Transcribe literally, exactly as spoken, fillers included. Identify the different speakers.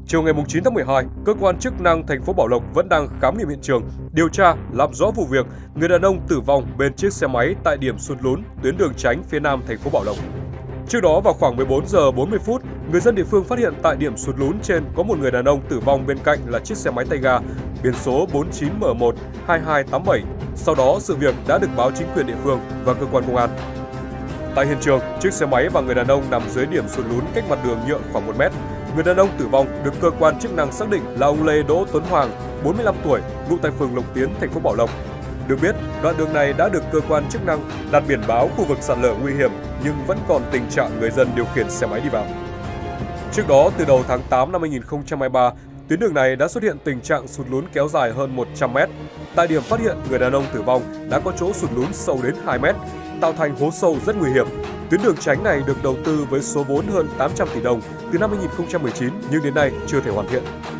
Speaker 1: Chiều ngày chín tháng mười hai, cơ quan chức năng thành phố Bảo Lộc vẫn đang khám nghiệm hiện trường, điều tra, làm rõ vụ việc người đàn ông tử vong bên chiếc xe máy tại điểm sụt lún tuyến đường tránh phía nam thành phố Bảo Lộc. Trước đó vào khoảng mười bốn giờ bốn mươi phút, người dân địa phương phát hiện tại điểm sụt lún trên có một người đàn ông tử vong, bên cạnh là chiếc xe máy tay ga biển số bốn chín M một hai hai tám bảy. Sau đó, sự việc đã được báo chính quyền địa phương và cơ quan công an. Tại hiện trường, chiếc xe máy và người đàn ông nằm dưới điểm sụt lún cách mặt đường nhựa khoảng một mét. Người đàn ông tử vong được cơ quan chức năng xác định là ông Lê Đỗ Tuấn Hoàng, bốn mươi lăm tuổi, ngụ tại phường Lộc Tiến, thành phố Bảo Lộc. Được biết, đoạn đường này đã được cơ quan chức năng đặt biển báo khu vực sạt lở nguy hiểm, nhưng vẫn còn tình trạng người dân điều khiển xe máy đi vào. Trước đó, từ đầu tháng tám năm hai nghìn không trăm hai mươi ba, tuyến đường này đã xuất hiện tình trạng sụt lún kéo dài hơn một trăm mét. Tại điểm phát hiện người đàn ông tử vong đã có chỗ sụt lún sâu đến hai mét, tạo thành hố sâu rất nguy hiểm. Tuyến đường tránh này được đầu tư với số vốn hơn tám trăm tỷ đồng từ năm hai nghìn không trăm mười chín nhưng đến nay chưa thể hoàn thiện.